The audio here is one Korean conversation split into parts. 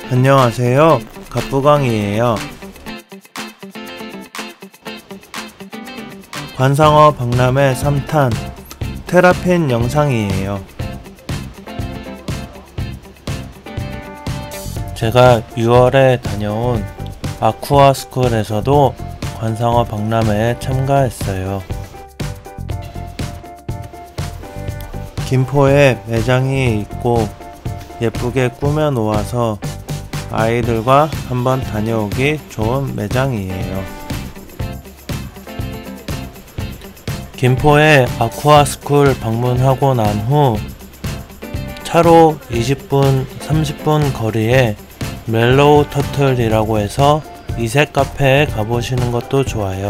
안녕하세요. 갑부광이에요. 관상어 박람회 3탄 테라핀 영상이에요. 제가 6월에 다녀온 아쿠아스쿨에서도 관상어 박람회에 참가했어요. 김포에 매장이 있고 예쁘게 꾸며 놓아서 아이들과 한번 다녀오기 좋은 매장이에요. 김포에 아쿠아스쿨 방문하고 난 후 차로 20분, 30분 거리에 멜로우 터틀이라고 해서 이색 카페에 가보시는 것도 좋아요.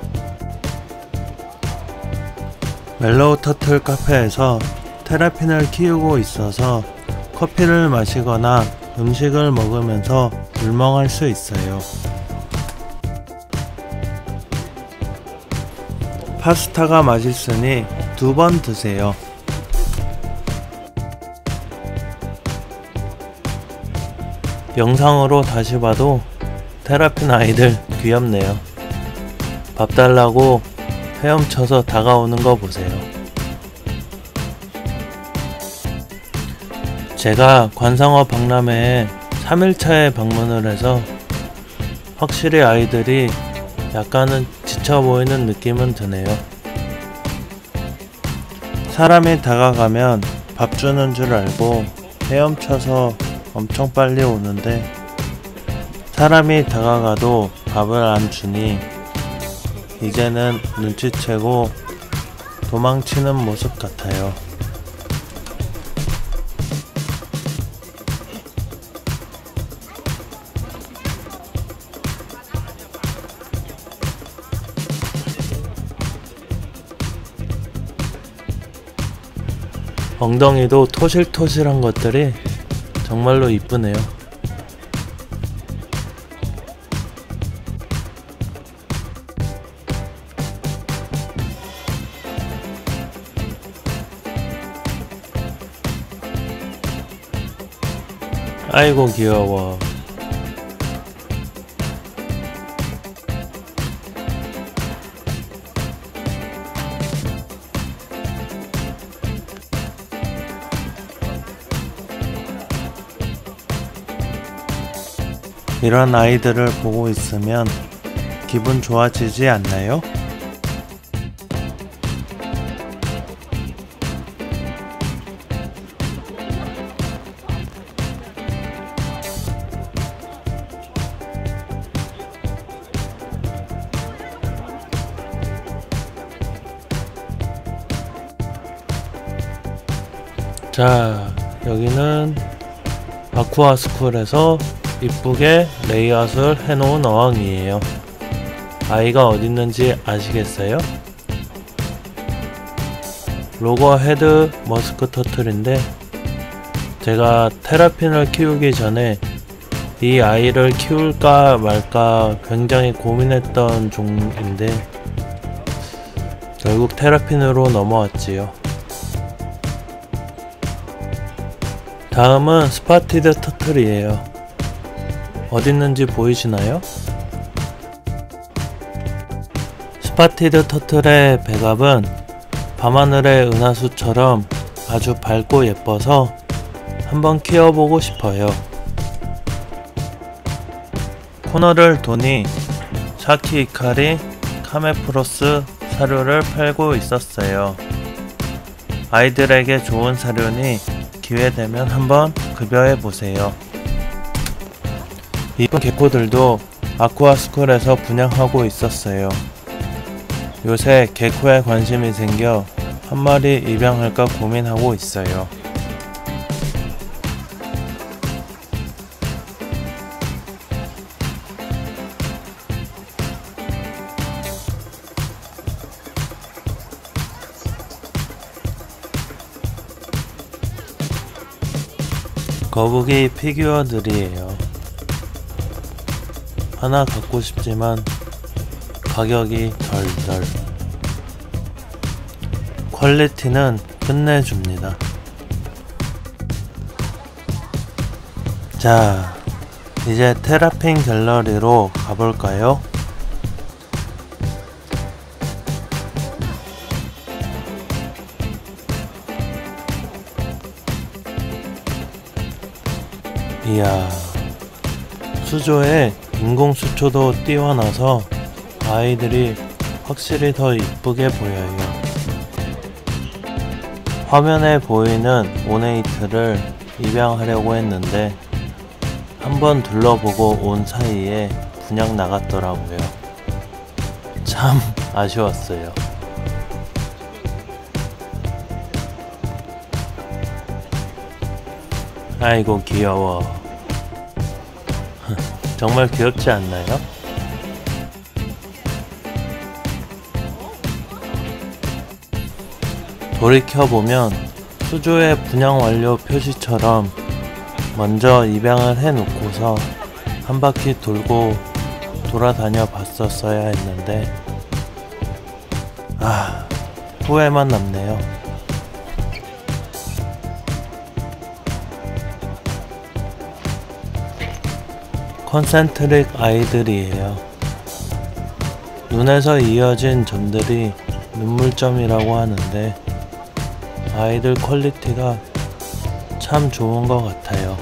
멜로우 터틀 카페에서 테라핀을 키우고 있어서 커피를 마시거나 음식을 먹으면서 물멍할 수 있어요. 파스타가 맛있으니 2번 드세요. 영상으로 다시 봐도 테라핀 아이들 귀엽네요. 밥 달라고 헤엄쳐서 다가오는 거 보세요. 제가 관상어 박람회에 3일차에 방문을 해서 확실히 아이들이 약간은 지쳐 보이는 느낌은 드네요. 사람이 다가가면 밥 주는 줄 알고 헤엄쳐서 엄청 빨리 오는데 사람이 다가가도 밥을 안 주니 이제는 눈치채고 도망치는 모습 같아요. 엉덩이도 토실토실한 것들이 정말로 이쁘네요. 아이고 귀여워. 이런 아이들을 보고 있으면 기분 좋아지지 않나요? 자, 여기는 아쿠아스쿨에서 이쁘게 레이아웃을 해놓은 어항이에요. 아이가 어딨는지 아시겠어요? 로거 헤드 머스크 터틀인데 제가 테라핀을 키우기 전에 이 아이를 키울까 말까 굉장히 고민했던 종인데 결국 테라핀으로 넘어왔지요. 다음은 스파티드 터틀이에요. 어딨는지 보이시나요? 스파티드 터틀의 배갑은 밤하늘의 은하수처럼 아주 밝고 예뻐서 한번 키워보고 싶어요. 코너를 도니 샤키 이카리 카메프로스 사료를 팔고 있었어요. 아이들에게 좋은 사료니 기회되면 한번 급여해보세요. 이쁜 개코들도 아쿠아스쿨에서 분양하고 있었어요. 요새 개코에 관심이 생겨 한 마리 입양할까 고민하고 있어요. 거북이 피규어들이에요. 하나 갖고 싶지만 가격이 덜덜. 퀄리티는 끝내줍니다. 자, 이제 테라핀 갤러리로 가볼까요? 이야, 수조에 인공수초도 띄워놔서 아이들이 확실히 더 이쁘게 보여요. 화면에 보이는 오네이트를 입양하려고 했는데 한번 둘러보고 온 사이에 분양 나갔더라고요. 참 아쉬웠어요. 아이고 귀여워. 정말 귀엽지 않나요? 돌이켜보면 수조의 분양 완료 표시처럼 먼저 입양을 해놓고서 한 바퀴 돌고 돌아다녀 봤었어야 했는데 후회만 남네요. 컨센트릭 아이들이에요. 눈에서 이어진 점들이 눈물점이라고 하는데 아이들 퀄리티가 참 좋은 것 같아요.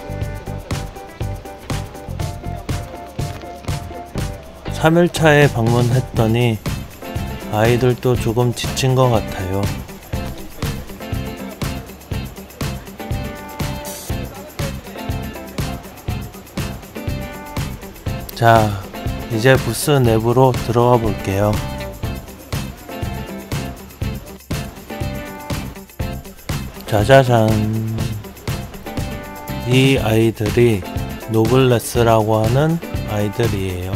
3일차에 방문했더니 아이들도 조금 지친 것 같아요. 자, 이제 부스 내부로 들어가 볼게요. 짜자잔. 이 아이들이 노블레스라고 하는 아이들이에요.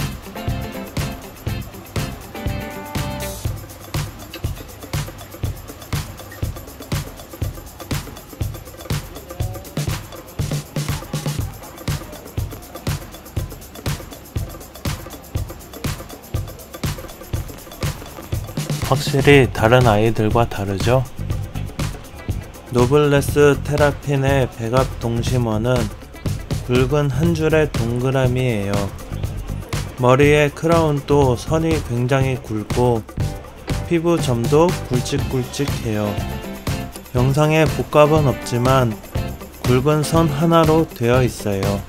확실히 다른 아이들과 다르죠? 노블레스 테라핀의 백압 동심원은 굵은 한 줄의 동그라미예요. 머리의 크라운도 선이 굉장히 굵고 피부 점도 굵직굵직해요. 영상에 복갑은 없지만 굵은 선 하나로 되어 있어요.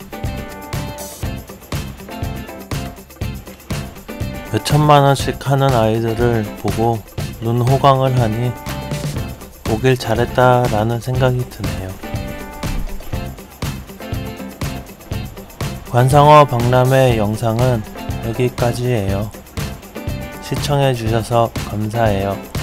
몇천만원씩 하는 아이들을 보고 눈호강을 하니 오길 잘했다 라는 생각이 드네요. 관상어 박람회 영상은 여기까지예요. 시청해주셔서 감사해요.